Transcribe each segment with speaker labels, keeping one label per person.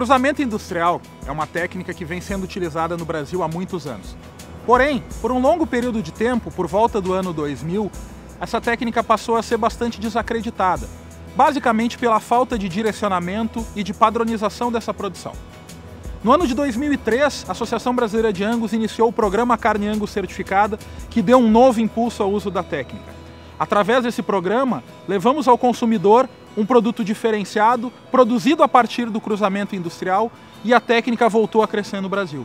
Speaker 1: cruzamento industrial é uma técnica que vem sendo utilizada no Brasil há muitos anos. Porém, por um longo período de tempo, por volta do ano 2000, essa técnica passou a ser bastante desacreditada, basicamente pela falta de direcionamento e de padronização dessa produção. No ano de 2003, a Associação Brasileira de Angus iniciou o programa Carne Angus Certificada, que deu um novo impulso ao uso da técnica. Através desse programa, levamos ao consumidor um produto diferenciado, produzido a partir do cruzamento industrial, e a técnica voltou a crescer no Brasil.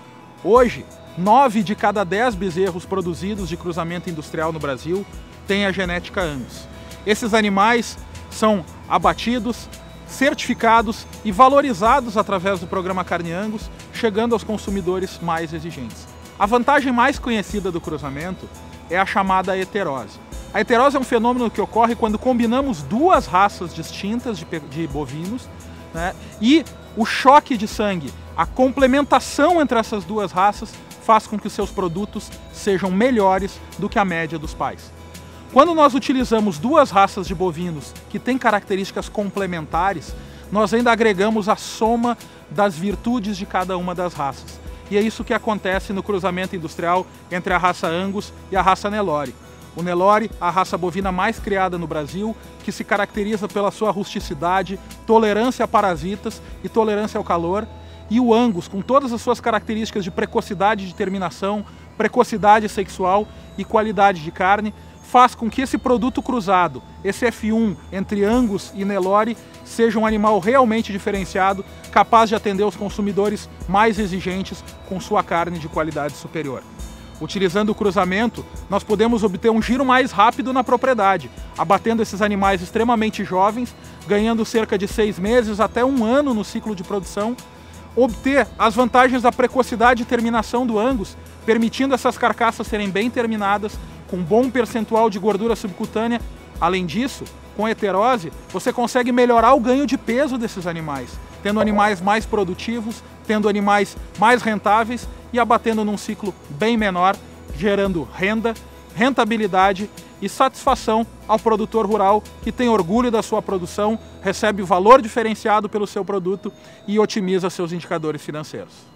Speaker 1: Hoje, 9 de cada 10 bezerros produzidos de cruzamento industrial no Brasil têm a genética Angus. Esses animais são abatidos, certificados e valorizados através do programa Carne Angus, chegando aos consumidores mais exigentes. A vantagem mais conhecida do cruzamento é a chamada heterose. A heterose é um fenômeno que ocorre quando combinamos duas raças distintas de bovinos, né, e o choque de sangue, a complementação entre essas duas raças, faz com que os seus produtos sejam melhores do que a média dos pais. Quando nós utilizamos duas raças de bovinos que têm características complementares, nós ainda agregamos a soma das virtudes de cada uma das raças. E é isso que acontece no cruzamento industrial entre a raça Angus e a raça Nelore. O Nelore, a raça bovina mais criada no Brasil, que se caracteriza pela sua rusticidade, tolerância a parasitas e tolerância ao calor, e o Angus, com todas as suas características de precocidade de terminação, precocidade sexual e qualidade de carne, faz com que esse produto cruzado, esse F1 entre Angus e Nelore, seja um animal realmente diferenciado, capaz de atender os consumidores mais exigentes com sua carne de qualidade superior. Utilizando o cruzamento, nós podemos obter um giro mais rápido na propriedade, abatendo esses animais extremamente jovens, ganhando cerca de 6 meses até 1 ano no ciclo de produção, obter as vantagens da precocidade de terminação do Angus, permitindo essas carcaças serem bem terminadas, com bom percentual de gordura subcutânea. Além disso, com a heterose, você consegue melhorar o ganho de peso desses animais, tendo animais mais produtivos, tendo animais mais rentáveis e abatendo num ciclo bem menor, gerando renda, rentabilidade e satisfação ao produtor rural que tem orgulho da sua produção, recebe valor diferenciado pelo seu produto e otimiza seus indicadores financeiros.